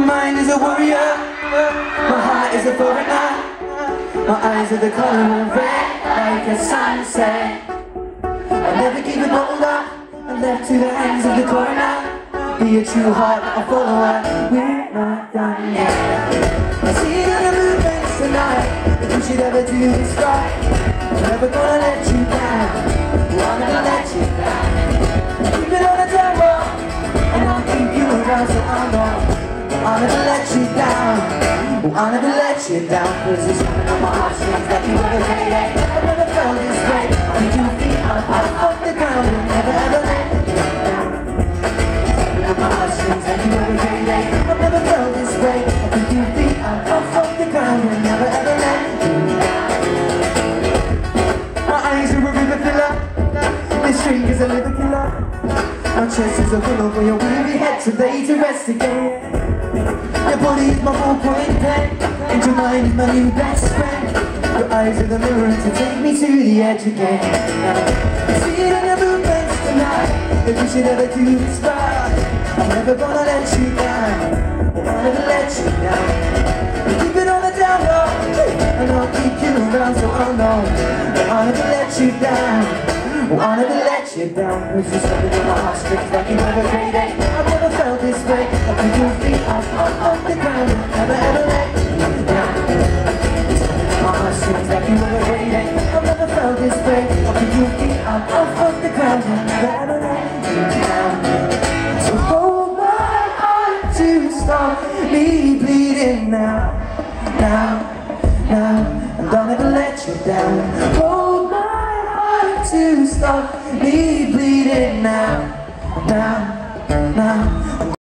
mind is a warrior, my heart is a foreigner, my eyes are the color of red, like a sunset. I'll never give it all up, I'm left to the hands of the coroner. Be a true heart, a follower, we're not done yet. I see it in the movements tonight, if you should ever do this right, I'm never gonna let you down, I'm never let you down. Keep it on the tempo, and I'll keep you around so I know I'll never let you down, I'll never let you down. Cause it's coming on my heartstrings like you ever hate it. I've never felt this way, I need 2 feet up off the ground and never ever let you down. It's coming on my heartstrings like you ever hate it. I've never felt this way, I need 2 feet up off the ground and never ever let you down. My eyes are a river filler, this string is a liver killer. My chest is a pillow for your weary head to lay to rest again. Your body is my ballpoint pen, and your mind is my new best friend. Your eyes are the mirror to take me to the edge again. See it in your movements tonight, if you should ever do this right, I'm never gonna let you down, I'll never let you down. Keep it on the down low, and I'll keep you around so I'll know that I'll never let you down, I'll never let you down. Cause you're something in my heartstrings like you never made it. I've never felt this way, I can do feet off the ground and never ever let you down. My heartstrings like you never made it. I've never felt this way, I can do feet off the ground and never ever let you down. So hold my heart to stop me bleeding now, and I'll never let you down. Hold my heart to stop me bleeding now.